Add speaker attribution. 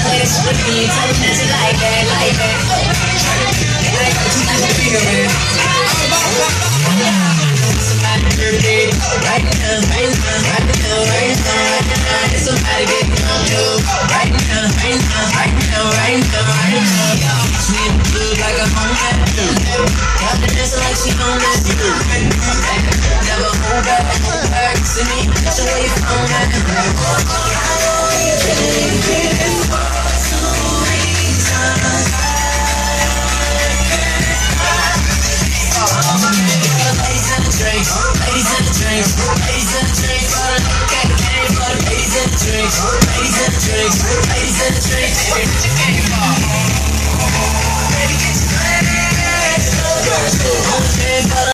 Speaker 1: Ladies with me, tell them that you like it, like it. Like what you like to feel it. Somebody birthday, right now, right now, right now, right now, right now. It's somebody getting on you, right now, right now, right now, right now, right now. She in the club like a homie. Got the dancer like she on that. Never hold back, see me, that's the way you phone that. Ladies in the drinks, ladies in the drinks, ladies in the drinks, got the game for the ladies in the drinks, ladies in the drinks, ladies in the drinks, baby, what you came for? Baby, get your drink, on the